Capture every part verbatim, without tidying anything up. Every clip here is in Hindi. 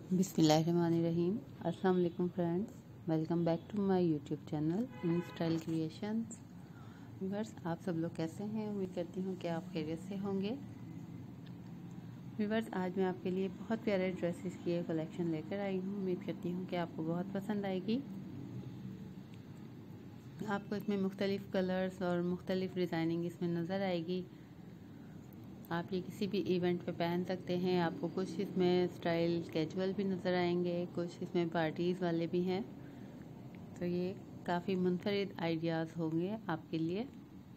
बिस्मिल्लाहिर्रहमानिर्रहीम। अस्सलाम वालेकुम friends, welcome back to my YouTube channel in style creations. Viewers, आप सब लोग कैसे हैं? उम्मीद करती हूँ कि आप खैरियत से होंगे। व्यूअर्स, आज मैं आपके लिए बहुत प्यारे ड्रेसेस की एक कलेक्शन लेकर आई हूँ। उम्मीद करती हूँ कि आपको बहुत पसंद आएगी। आपको इसमें मुख्तलिफ़ कलर्स और मुख्तलिफ़ डिज़ाइनिंग इसमें नज़र आएगी। आप ये किसी भी इवेंट पे पहन सकते हैं। आपको कुछ इसमें स्टाइल कैजुअल भी नज़र आएंगे, कुछ इसमें पार्टीज़ वाले भी हैं। तो ये काफ़ी मुनफरिद आइडियाज़ होंगे आपके लिए।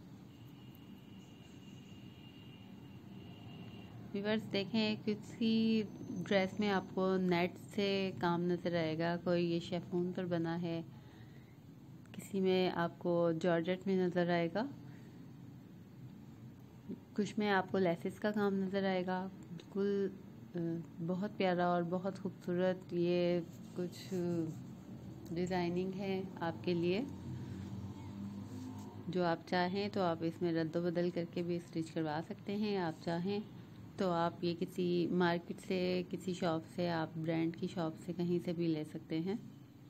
व्यूअर्स, देखें, किसी ड्रेस में आपको नेट से काम नज़र आएगा, कोई ये शेफून पर बना है, किसी में आपको जॉर्जेट में नज़र आएगा, कुछ में आपको लेसेस का काम नज़र आएगा। बिल्कुल बहुत प्यारा और बहुत खूबसूरत ये कुछ डिज़ाइनिंग है आपके लिए। जो आप चाहें तो आप इसमें रद्द बदल करके भी स्टिच करवा सकते हैं। आप चाहें तो आप ये किसी मार्केट से, किसी शॉप से, आप ब्रांड की शॉप से कहीं से भी ले सकते हैं।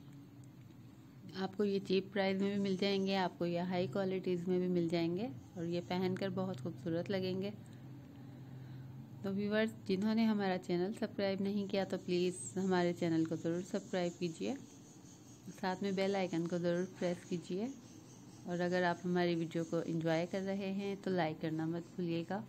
आपको ये चीप प्राइस में भी मिल जाएंगे, आपको ये हाई क्वालिटीज़ में भी मिल जाएंगे और ये पहनकर बहुत खूबसूरत लगेंगे। तो व्यूअर्स, जिन्होंने हमारा चैनल सब्सक्राइब नहीं किया तो प्लीज़ हमारे चैनल को ज़रूर सब्सक्राइब कीजिए, साथ में बेल आइकन को ज़रूर प्रेस कीजिए। और अगर आप हमारी वीडियो को एंजॉय कर रहे हैं तो लाइक करना मत भूलिएगा।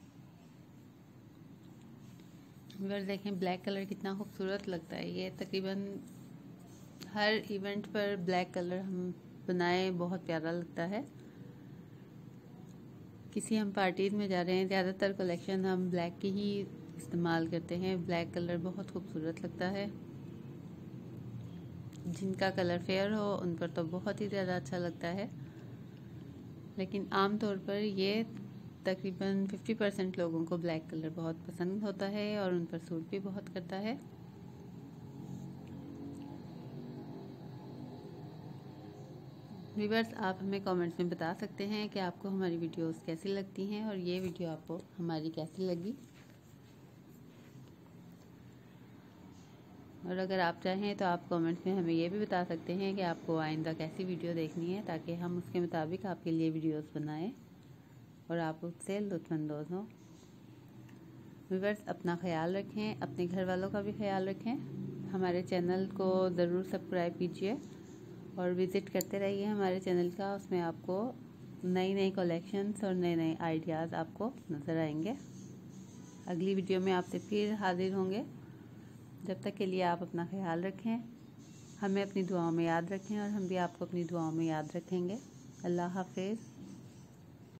व्यूअर्स, देखें ब्लैक कलर कितना खूबसूरत लगता है। ये तकरीबन हर इवेंट पर ब्लैक कलर हम बनाए, बहुत प्यारा लगता है। किसी हम पार्टीज़ में जा रहे हैं, ज़्यादातर कलेक्शन हम ब्लैक की ही इस्तेमाल करते हैं। ब्लैक कलर बहुत खूबसूरत लगता है। जिनका कलर फेयर हो उन पर तो बहुत ही ज़्यादा अच्छा लगता है, लेकिन आम तौर पर ये तकरीबन पचास परसेंट लोगों को ब्लैक कलर बहुत पसंद होता है और उन पर सूट भी बहुत करता है। व्यूअर्स, आप हमें कमेंट्स में बता सकते हैं कि आपको हमारी वीडियोस कैसी लगती हैं और ये वीडियो आपको हमारी कैसी लगी। और अगर आप चाहें तो आप कमेंट्स में हमें ये भी बता सकते हैं कि आपको आइंदा कैसी वीडियो देखनी है, ताकि हम उसके मुताबिक आपके लिए वीडियोस बनाएं और आप उससे लुत्फ़अंदोज़ हों। व्यूअर्स, अपना ख्याल रखें, अपने घर वालों का भी ख्याल रखें। हमारे चैनल को ज़रूर सब्सक्राइब कीजिए और विज़िट करते रहिए हमारे चैनल का। उसमें आपको नई नई कलेक्शंस और नए नए आइडियाज़ आपको नज़र आएंगे। अगली वीडियो में आपसे फिर हाजिर होंगे। जब तक के लिए आप अपना ख्याल रखें, हमें अपनी दुआओं में याद रखें और हम भी आपको अपनी दुआओं में याद रखेंगे। अल्लाह हाफ़िज़।